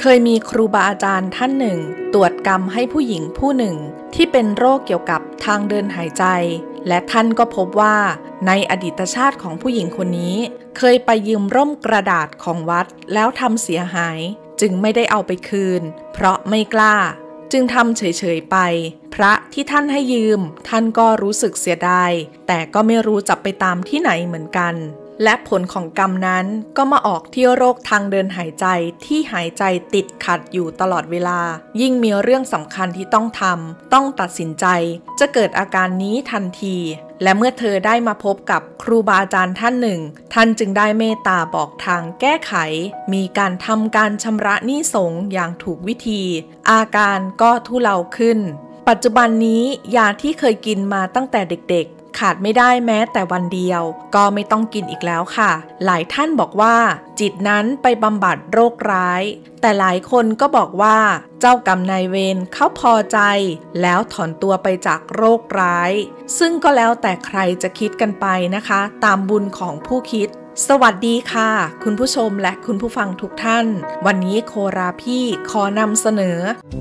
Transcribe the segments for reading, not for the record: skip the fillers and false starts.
เคยมีครูบาอาจารย์ท่านหนึ่งตรวจกรรมให้ผู้หญิงผู้หนึ่งที่เป็นโรคเกี่ยวกับทางเดินหายใจและท่านก็พบว่าในอดีตชาติของผู้หญิงคนนี้เคยไปยืมร่มกระดาษของวัดแล้วทำเสียหายจึงไม่ได้เอาไปคืนเพราะไม่กล้าจึงทำเฉยๆไปพระที่ท่านให้ยืมท่านก็รู้สึกเสียดายแต่ก็ไม่รู้จะไปตามที่ไหนเหมือนกันและผลของกรรมนั้นก็มาออกที่โรคทางเดินหายใจที่หายใจติดขัดอยู่ตลอดเวลายิ่งมีเรื่องสำคัญที่ต้องทำต้องตัดสินใจจะเกิดอาการนี้ทันทีและเมื่อเธอได้มาพบกับครูบาอาจารย์ท่านหนึ่งท่านจึงได้เมตตาบอกทางแก้ไขมีการทำการชำระหนี้สงฆ์อย่างถูกวิธีอาการก็ทุเลาขึ้นปัจจุบันนี้ยาที่เคยกินมาตั้งแต่เด็กๆขาดไม่ได้แม้แต่วันเดียวก็ไม่ต้องกินอีกแล้วค่ะหลายท่านบอกว่าจิตนั้นไปบำบัดโรคร้ายแต่หลายคนก็บอกว่าเจ้ากรรมนายเวรเขาพอใจแล้วถอนตัวไปจากโรคร้ายซึ่งก็แล้วแต่ใครจะคิดกันไปนะคะตามบุญของผู้คิดสวัสดีค่ะคุณผู้ชมและคุณผู้ฟังทุกท่านวันนี้โคราพี่ขอนำเสนอ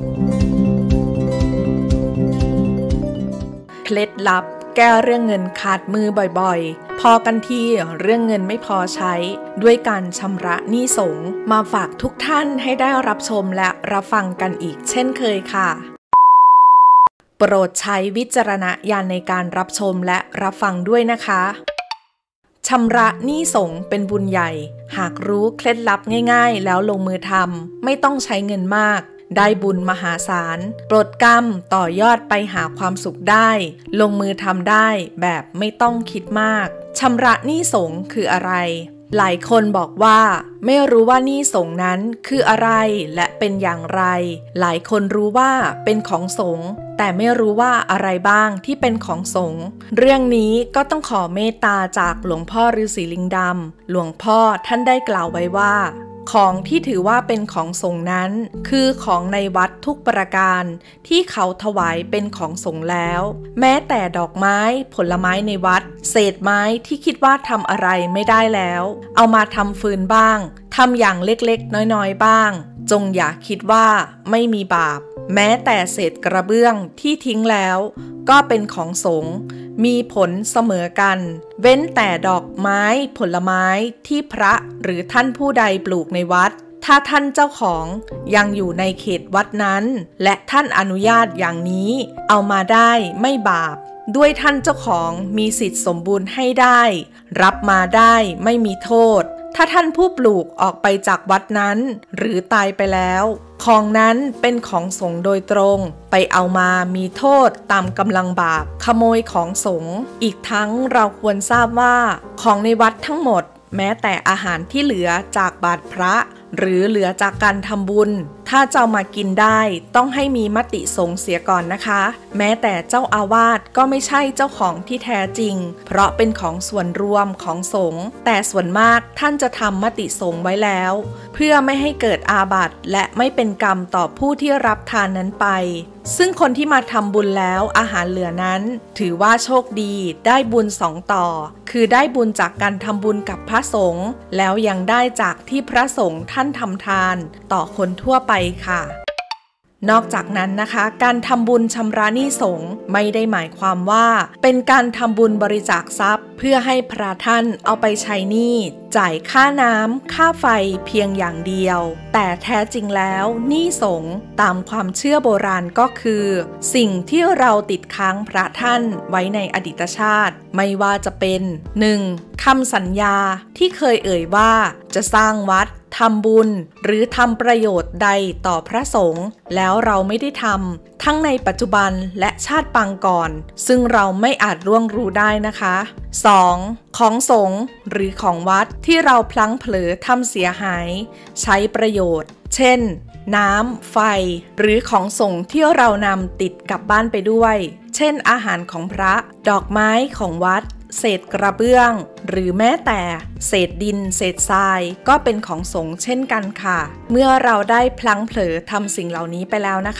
เคล็ดลับแก้เรื่องเงินขาดมือบ่อยๆพอกันทีเรื่องเงินไม่พอใช้ด้วยการชำระหนี้สงฆ์มาฝากทุกท่านให้ได้รับชมและรับฟังกันอีกเช่นเคยค่ะโปรดใช้วิจารณญาณในการรับชมและรับฟังด้วยนะคะชำระหนี้สงฆ์เป็นบุญใหญ่หากรู้เคล็ดลับง่ายๆแล้วลงมือทำไม่ต้องใช้เงินมากได้บุญมหาศาลปลดกรรมต่อยอดไปหาความสุขได้ลงมือทำได้แบบไม่ต้องคิดมากชำระหนี้สงฆ์คืออะไรหลายคนบอกว่าไม่รู้ว่าหนี้สงฆ์นั้นคืออะไรและเป็นอย่างไรหลายคนรู้ว่าเป็นของสงฆ์แต่ไม่รู้ว่าอะไรบ้างที่เป็นของสงฆ์เรื่องนี้ก็ต้องขอเมตตาจากหลวงพ่อฤาษีลิงดำหลวงพ่อท่านได้กล่าวไว้ว่าของที่ถือว่าเป็นของสงฆ์นั้นคือของในวัดทุกประการที่เขาถวายเป็นของสงฆ์แล้วแม้แต่ดอกไม้ผลไม้ในวัดเศษไม้ที่คิดว่าทำอะไรไม่ได้แล้วเอามาทำฟืนบ้างทำอย่างเล็กๆน้อยๆบ้างจงอย่าคิดว่าไม่มีบาปแม้แต่เศษกระเบื้องที่ทิ้งแล้วก็เป็นของสงฆ์มีผลเสมอกันเว้นแต่ดอกไม้ผลไม้ที่พระหรือท่านผู้ใดปลูกในวัดถ้าท่านเจ้าของยังอยู่ในเขตวัดนั้นและท่านอนุญาตอย่างนี้เอามาได้ไม่บาปด้วยท่านเจ้าของมีสิทธิ์สมบูรณ์ให้ได้รับมาได้ไม่มีโทษถ้าท่านผู้ปลูกออกไปจากวัดนั้นหรือตายไปแล้วของนั้นเป็นของสงฆ์โดยตรงไปเอามามีโทษตามกำลังบาปขโมยของสงฆ์อีกทั้งเราควรทราบว่าของในวัดทั้งหมดแม้แต่อาหารที่เหลือจากบาตรพระหรือเหลือจากการทำบุญถ้าจะเอามากินได้ต้องให้มีมติสงฆ์เสียก่อนนะคะแม้แต่เจ้าอาวาสก็ไม่ใช่เจ้าของที่แท้จริงเพราะเป็นของส่วนรวมของสงฆ์แต่ส่วนมากท่านจะทำมติสงฆ์ไว้แล้วเพื่อไม่ให้เกิดอาบัติและไม่เป็นกรรมต่อผู้ที่รับทานนั้นไปซึ่งคนที่มาทำบุญแล้วอาหารเหลือนั้นถือว่าโชคดีได้บุญ2 ต่อคือได้บุญจากการทำบุญกับพระสงฆ์แล้วยังได้จากที่พระสงฆ์ท่านทำทานต่อคนทั่วไปค่ะนอกจากนั้นนะคะการทำบุญชำระหนี้สงฆ์ไม่ได้หมายความว่าเป็นการทำบุญบริจาคทรัพย์เพื่อให้พระท่านเอาไปใช้หนี้จ่ายค่าน้ำค่าไฟเพียงอย่างเดียวแต่แท้จริงแล้วหนี้สงฆ์ตามความเชื่อโบราณก็คือสิ่งที่เราติดค้างพระท่านไว้ในอดีตชาติไม่ว่าจะเป็น 1. คำสัญญาที่เคยเอ่ยว่าจะสร้างวัดทำบุญหรือทำประโยชน์ใดต่อพระสงฆ์แล้วเราไม่ได้ทำทั้งในปัจจุบันและชาติปางก่อนซึ่งเราไม่อาจล่วงรู้ได้นะคะ 2. ของสงฆ์หรือของวัดที่เราพลั้งเผลอทำเสียหายใช้ประโยชน์เช่นน้ำไฟหรือของสงฆ์ที่เรานำติดกลับบ้านไปด้วยเช่นอาหารของพระดอกไม้ของวัดเศษกระเบื้องหรือแม้แต่เศษดินเศษทรายก็เป็นของสงฆ์เช่นกันค่ะเมื่อเราได้พลั้งเผลอทำสิ่งเหล่านี้ไปแล้วนะคะ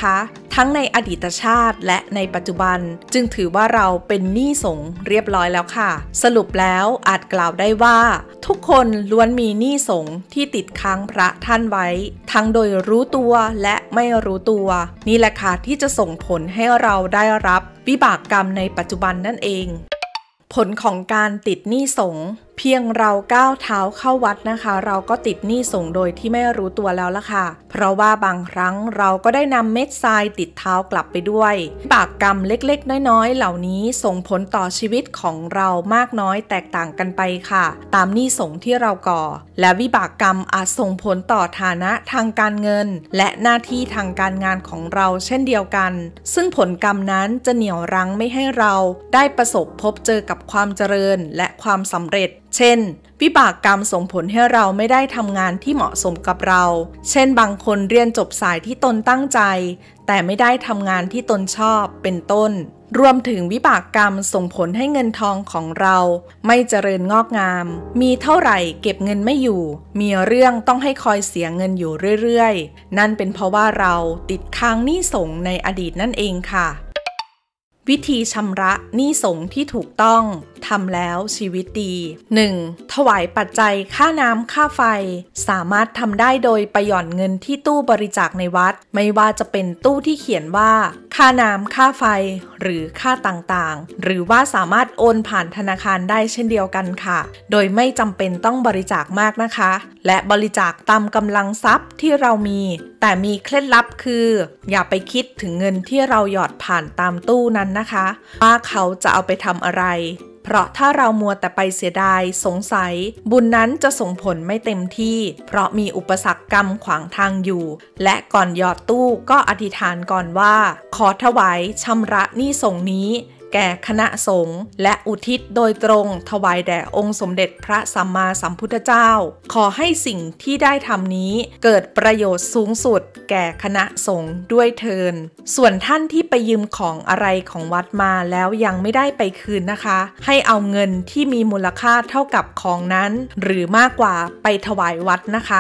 ทั้งในอดีตชาติและในปัจจุบันจึงถือว่าเราเป็นหนี้สงฆ์เรียบร้อยแล้วค่ะสรุปแล้วอาจกล่าวได้ว่าทุกคนล้วนมีหนี้สงฆ์ที่ติดค้างพระท่านไว้ทั้งโดยรู้ตัวและไม่รู้ตัวนี่แหละค่ะที่จะส่งผลให้เราได้รับวิบากกรรมในปัจจุบันนั่นเองผลของการติดหนี้สงฆ์เพียงเราก้าวเท้าเข้าวัดนะคะเราก็ติดหนี้สงฆ์โดยที่ไม่รู้ตัวแล้วล่ะค่ะเพราะว่าบางครั้งเราก็ได้นำเม็ดทรายติดเท้ากลับไปด้วยวิบากกรรมเล็กๆน้อยๆเหล่านี้ส่งผลต่อชีวิตของเรามากน้อยแตกต่างกันไปค่ะตามหนี้สงฆ์ที่เราก่อและวิบากกรรมอาจส่งผลต่อฐานะทางการเงินและหน้าที่ทางการงานของเราเช่นเดียวกันซึ่งผลกรรมนั้นจะเหนี่ยวรั้งไม่ให้เราได้ประสบพบเจอกับความเจริญและความสำเร็จเช่นวิบากกรรมส่งผลให้เราไม่ได้ทำงานที่เหมาะสมกับเราเช่นบางคนเรียนจบสายที่ตนตั้งใจแต่ไม่ได้ทำงานที่ตนชอบเป็นต้นรวมถึงวิบากกรรมส่งผลให้เงินทองของเราไม่เจริญงอกงามมีเท่าไหร่เก็บเงินไม่อยู่มีเรื่องต้องให้คอยเสียเงินอยู่เรื่อยๆนั่นเป็นเพราะว่าเราติดค้างหนี้สงฆ์ในอดีตนั่นเองค่ะวิธีชำระหนี้สงฆ์ที่ถูกต้องทำแล้วชีวิตดี 1. ถวายปัจจัยค่าน้ำค่าไฟสามารถทำได้โดยไปหย่อนเงินที่ตู้บริจาคในวัดไม่ว่าจะเป็นตู้ที่เขียนว่าค่าน้ำค่าไฟหรือค่าต่างๆหรือว่าสามารถโอนผ่านธนาคารได้เช่นเดียวกันค่ะโดยไม่จำเป็นต้องบริจาคมากนะคะและบริจาคตามกำลังทรัพย์ที่เรามีแต่มีเคล็ดลับคืออย่าไปคิดถึงเงินที่เราหยอดผ่านตามตู้นั้นนะคะว่าเขาจะเอาไปทำอะไรเพราะถ้าเรามัวแต่ไปเสียดายสงสัยบุญนั้นจะส่งผลไม่เต็มที่เพราะมีอุปสรรคกรรมขวางทางอยู่และก่อนหยอดตู้ก็อธิษฐานก่อนว่าขอถวายชำระหนี้สงฆ์นี้แก่คณะสงฆ์และอุทิศโดยตรงถวายแด่องค์สมเด็จพระสัมมาสัมพุทธเจ้าขอให้สิ่งที่ได้ทำนี้เกิดประโยชน์สูงสุดแก่คณะสงฆ์ด้วยเทินส่วนท่านที่ไปยืมของอะไรของวัดมาแล้วยังไม่ได้ไปคืนนะคะให้เอาเงินที่มีมูลค่าเท่ากับของนั้นหรือมากกว่าไปถวายวัดนะคะ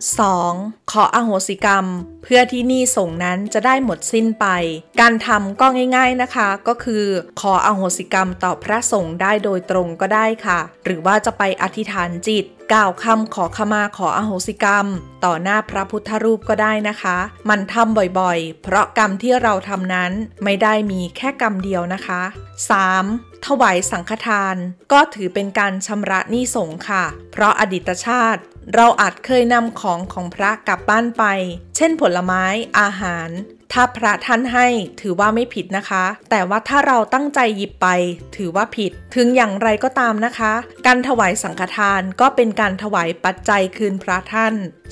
2. ขออโหสิกรรมเพื่อที่หนี้สงฆ์นั้นจะได้หมดสิ้นไปการทำก็ง่ายๆนะคะก็คือขออโหสิกรรมต่อพระสงฆ์ได้โดยตรงก็ได้ค่ะหรือว่าจะไปอธิษฐานจิตกล่าวคำขอขมาขออโหสิกรรมต่อหน้าพระพุทธรูปก็ได้นะคะมันทำบ่อยๆเพราะกรรมที่เราทำนั้นไม่ได้มีแค่กรรมเดียวนะคะ 3. ถวายสังฆทานก็ถือเป็นการชำระหนี้สงฆ์ค่ะเพราะอดีตชาติเราอาจเคยนำของพระกลับบ้านไปเช่นผลไม้อาหารถ้าพระท่านให้ถือว่าไม่ผิดนะคะแต่ว่าถ้าเราตั้งใจหยิบไปถือว่าผิดถึงอย่างไรก็ตามนะคะการถวายสังฆทานก็เป็นการถวายปัจจัยคืนพระท่าน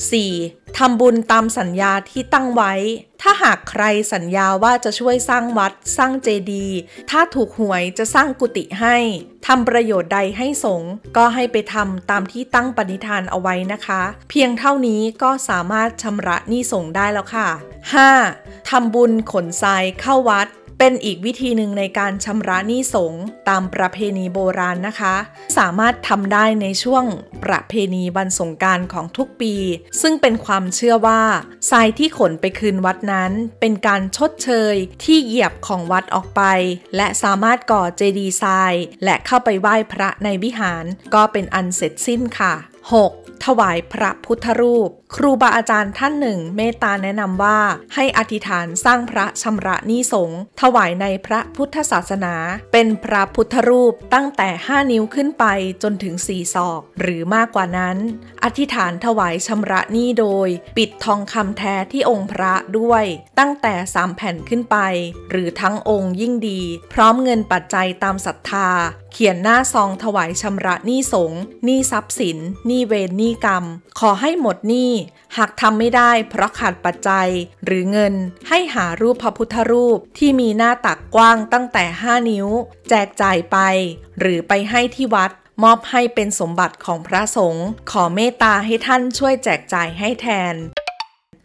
4. ทำบุญตามสัญญาที่ตั้งไว้ถ้าหากใครสัญญาว่าจะช่วยสร้างวัดสร้างเจดีย์ถ้าถูกหวยจะสร้างกุฏิให้ทำประโยชน์ใดให้สงฆ์ก็ให้ไปทำตามที่ตั้งปณิธานเอาไว้นะคะเพียงเท่านี้ก็สามารถชำระหนี้สงฆ์ได้แล้วค่ะ 5. ทำบุญขนทรายเข้าวัดเป็นอีกวิธีหนึ่งในการชำระหนี้สงฆ์ตามประเพณีโบราณนะคะสามารถทำได้ในช่วงประเพณีวันสงกรานต์ของทุกปีซึ่งเป็นความเชื่อว่าทรายที่ขนไปคืนวัดนั้นเป็นการชดเชยที่เหยียบของวัดออกไปและสามารถก่อเจดีย์ทรายและเข้าไปไหว้พระในวิหารก็เป็นอันเสร็จสิ้นค่ะ 6. ถวายพระพุทธรูปครูบาอาจารย์ท่านหนึ่งเมตตาแนะนำว่าให้อธิษฐานสร้างพระชำระหนี้สงฆ์ถวายในพระพุทธศาสนาเป็นพระพุทธรูปตั้งแต่5 นิ้วขึ้นไปจนถึง4 ศอกหรือมากกว่านั้นอธิษฐานถวายชำระหนี้โดยปิดทองคำแท้ที่องค์พระด้วยตั้งแต่3 แผ่นขึ้นไปหรือทั้งองค์ยิ่งดีพร้อมเงินปัจจัยตามศรัทธาเขียนหน้าซองถวายชำระหนี้สงฆ์หนี้ทรัพย์สินหนี้เวรหนี้กรรมขอให้หมดหนี้หากทำไม่ได้เพราะขาดปัจจัยหรือเงินให้หารูปพระพุทธรูปที่มีหน้าตักกว้างตั้งแต่5 นิ้วแจกจ่ายไปหรือไปให้ที่วัดมอบให้เป็นสมบัติของพระสงฆ์ขอเมตตาให้ท่านช่วยแจกจ่ายให้แทน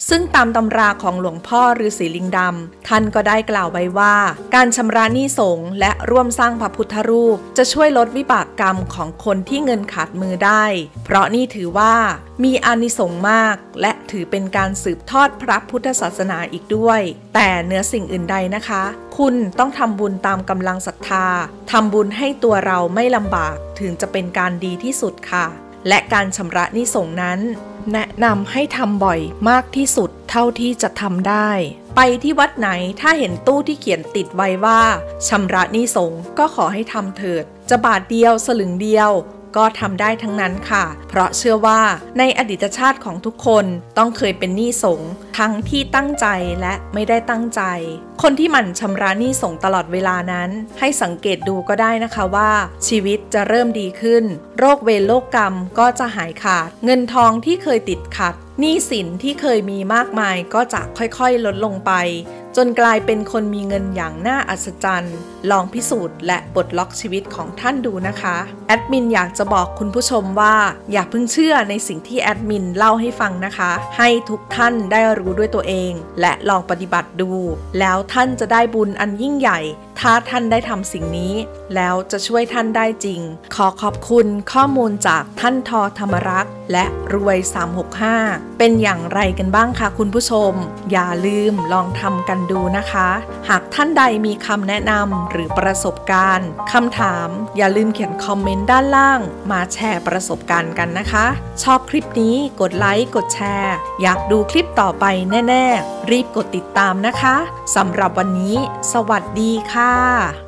ซึ่งตามตำราของหลวงพ่อฤาษีลิงดำท่านก็ได้กล่าวไว้ว่าการชำระหนี้สงฆ์และร่วมสร้างพระพุทธรูปจะช่วยลดวิบากกรรมของคนที่เงินขาดมือได้เพราะนี่ถือว่ามีอานิสงส์มากและถือเป็นการสืบทอดพระพุทธศาสนาอีกด้วยแต่เหนือสิ่งอื่นใดนะคะคุณต้องทำบุญตามกำลังศรัทธาทำบุญให้ตัวเราไม่ลำบากถึงจะเป็นการดีที่สุดค่ะและการชำระหนี้สงฆ์นั้นแนะนำให้ทำบ่อยมากที่สุดเท่าที่จะทำได้ไปที่วัดไหนถ้าเห็นตู้ที่เขียนติดไว้ว่าชำระหนี้สงฆ์ก็ขอให้ทำเถิดจะบาทเดียวสลึงเดียวก็ทำได้ทั้งนั้นค่ะเพราะเชื่อว่าในอดีตชาติของทุกคนต้องเคยเป็นหนี้สงฆ์ทั้งที่ตั้งใจและไม่ได้ตั้งใจคนที่หมั่นชำระหนี้สงฆ์ตลอดเวลานั้นให้สังเกตดูก็ได้นะคะว่าชีวิตจะเริ่มดีขึ้นโรคเวรโรคกรรมก็จะหายขาดเงินทองที่เคยติดขัดหนี้สินที่เคยมีมากมายก็จะค่อยๆลดลงไปจนกลายเป็นคนมีเงินอย่างน่าอัศจรรย์ลองพิสูจน์และปลดล็อกชีวิตของท่านดูนะคะแอดมินอยากจะบอกคุณผู้ชมว่าอย่าเพิ่งเชื่อในสิ่งที่แอดมินเล่าให้ฟังนะคะให้ทุกท่านได้รู้ด้วยตัวเองและลองปฏิบัติดูแล้วท่านจะได้บุญอันยิ่งใหญ่ถ้าท่านได้ทำสิ่งนี้แล้วจะช่วยท่านได้จริงขอขอบคุณข้อมูลจากท่านทอธรรมรักษ์และรวย365เป็นอย่างไรกันบ้างคะคุณผู้ชมอย่าลืมลองทำกันดูนะคะหากท่านใดมีคำแนะนำหรือประสบการณ์คำถามอย่าลืมเขียนคอมเมนต์ด้านล่างมาแชร์ประสบการณ์กันนะคะชอบคลิปนี้กดไลค์กดแชร์อยากดูคลิปต่อไปแน่ๆรีบกดติดตามนะคะสำหรับวันนี้สวัสดีค่ะ